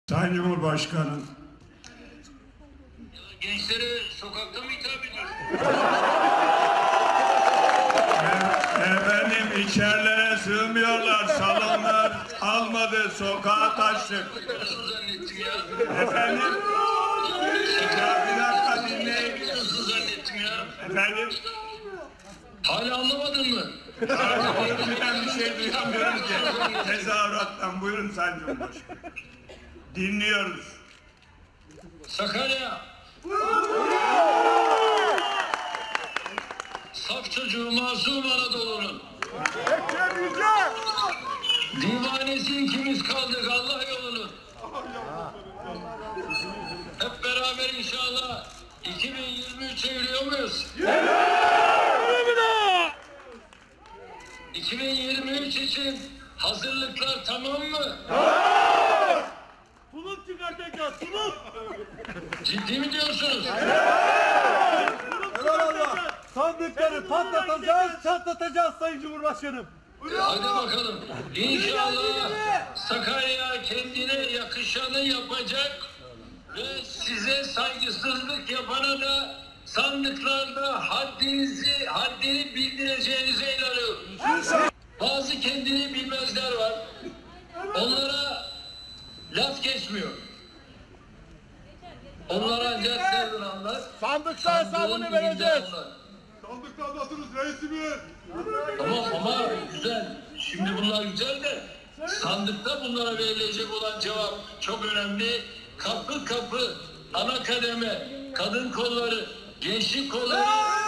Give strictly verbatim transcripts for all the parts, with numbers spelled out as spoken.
Sayın Cumhurbaşkanı. Gençlere sokakta mı hitap ediyorsun? E, efendim içerilere sığmıyorlar, salonlar almadı, sokağa taştık. Nasıl zannettim ya? Efendim? Ya bir dakika dinleyin. Nasıl zannettim ya? Efendim? Hala anlamadın mı? Ben bir şey duyamıyorum ki. Tezahürattan buyurun Sayın Cumhurbaşkanı. Dinliyoruz. Sakarya. Saf çocuğu masum Anadolu'nun. Divanesi ikimiz kaldık Allah yolunun. Hep beraber inşallah iki bin yirmi üçe yürüyor muyuz? iki bin yirmi üç için hazırlıklar tamam mı? Tulum çıkartacağız, tulum! Ciddi mi diyorsunuz? Allah! Sandıkları patlatacağız, çatlatacağız Sayın Cumhurbaşkanım. Hadi bakalım. İnşallah Sakarya kendine yakışanı yapacak ve size saygısızlık yapana da sandıklarda haddinizi, haddini bildireceğinize inanıyorum. Bazı kendini bilmezler var. Onlara laf geçmiyor. Onlar ancak nereden anlar? Sandıkta hesabını vereceğiz. Sandıkta anlatırız reisimiz. Tamam ama güzel. Şimdi bunlar güzel de sandıkta bunlara verilecek olan cevap çok önemli. Kapı kapı, ana kademe, kadın kolları, gençlik kolları.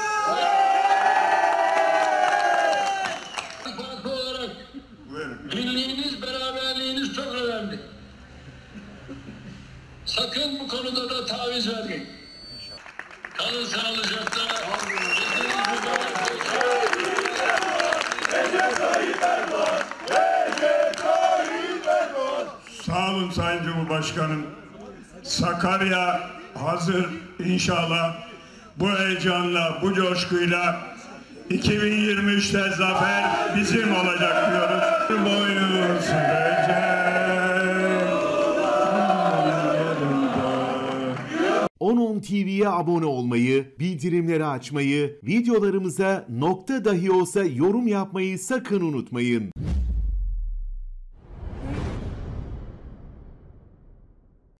Parti olarak birliğiniz, beraberliğiniz çok önemli. Sakın bu konuda da taviz vermeyin. Kalın sağlıcakla. Sağ olun Sayın Cumhurbaşkanım. Sakarya hazır inşallah. Bu heyecanla, bu coşkuyla iki bin yirmi üçte zafer bizim olacak diyoruz. Boynu sürecek. on on T V'ye abone olmayı, bildirimleri açmayı, videolarımıza nokta dahi olsa yorum yapmayı sakın unutmayın.